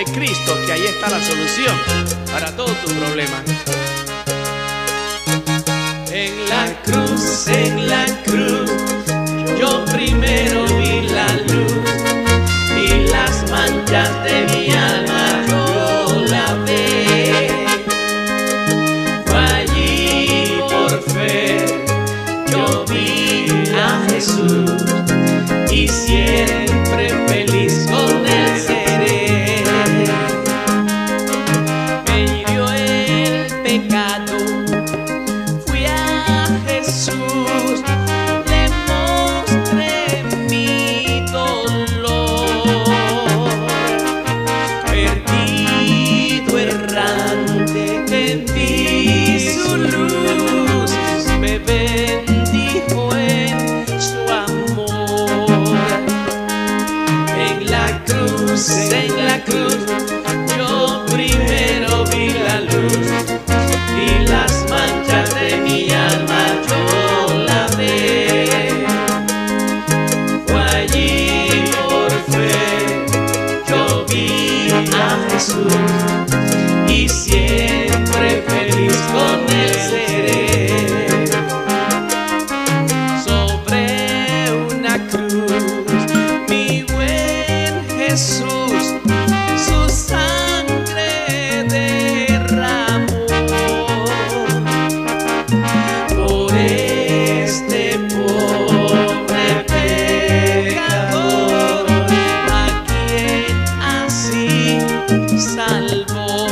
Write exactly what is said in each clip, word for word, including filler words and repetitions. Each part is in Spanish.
de Cristo, que ahí está la solución para todos tus problemas. En la cruz, en la cruz, yo primero vi la luz y las manchas de mi alma yo lavé. Fue allí por fe yo vi a Jesús y siempre feliz con él seré. Me hirió el pecado, fui a Jesús, le mostré mi dolor. Perdido, errante, vi su luz, me bendijo en su amor. En la cruz, en la cruz, yo primero vi la luz y las manchas de mi alma yo lavé. Fue allí por fe yo vi a Jesús y siempre feliz con él seré. Sobre una cruz mi buen Jesús su sangre derramó por este pobre pecador, a quien así salvó.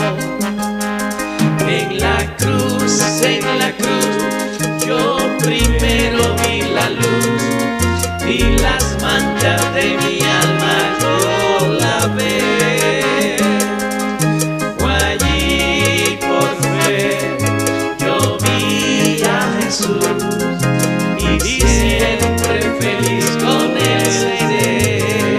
En la cruz, en la cruz, yo primero vi la luz y las manchas de mi alma yo lavé. Fue allí por fe yo vi a Jesús y siempre feliz con él seré.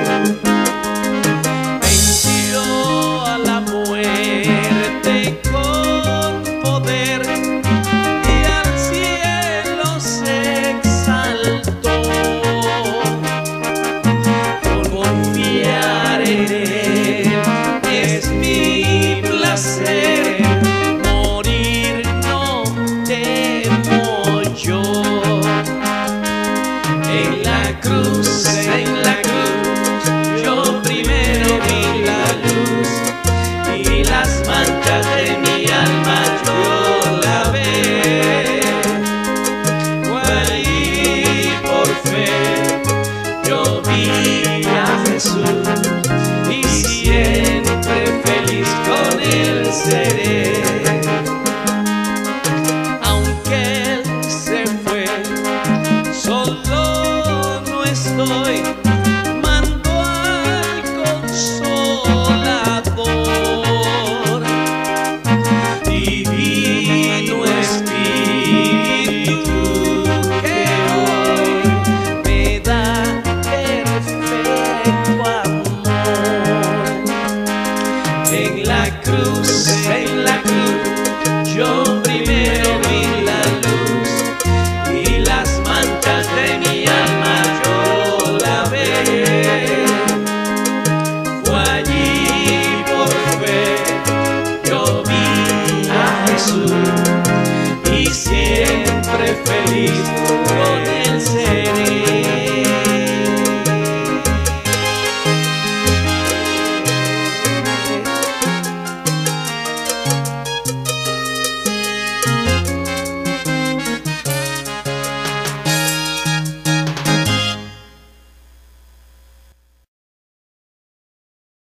Venció a la muerte con poder y al cielo se exaltó. Confiar en él es mi placer, morir no temo yo. En la cruz, en la cruz, yo primero vi la luz y las manchas de mi alma yo lavé. Fue allí por fe yo vi a Jesús y siempre feliz con él seré. Aunque él se fue, solo no estoy, mando al Consolador, divino Espíritu que hoy me da perfecto amor. En la cruz, en la cruz, yo primero vi la luz y las manchas de mi alma yo lavé. Fue allí por fe yo vi a Jesús y siempre feliz